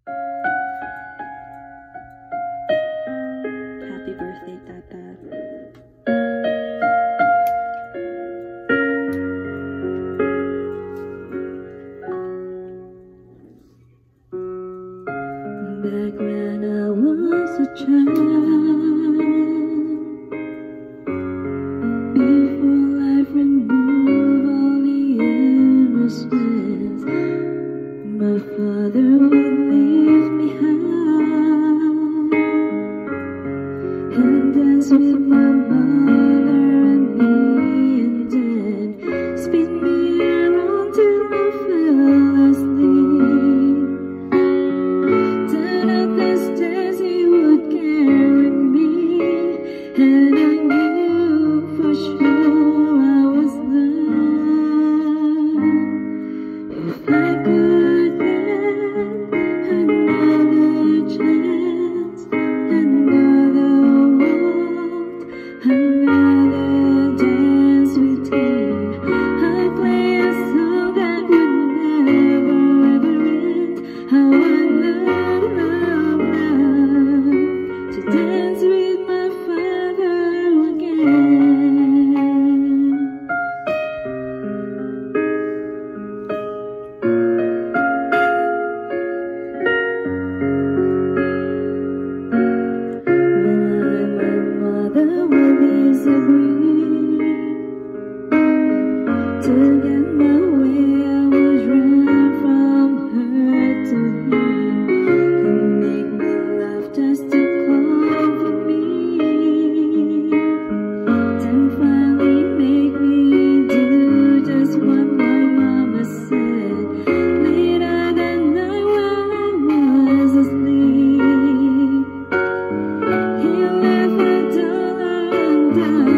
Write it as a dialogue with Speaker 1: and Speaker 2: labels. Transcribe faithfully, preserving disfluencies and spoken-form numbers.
Speaker 1: Happy birthday, Tata. Back when I was a child, before life removed all the innocence, my father would leave me high and dance with my mother and me, and then spin me around till I fell asleep. Then at the stairs he would carry me, and I knew for sure I was loved. If I could get another chance, another walk, another dance with him, I'd play a song that would never ever end. How I love, love, love to dance with my father again. When my mother would disagree to get my way, I would run from her to him. He'd make me laugh just to comfort me, then finally make me do just what my mama said later that night while I was asleep. He left a dollar and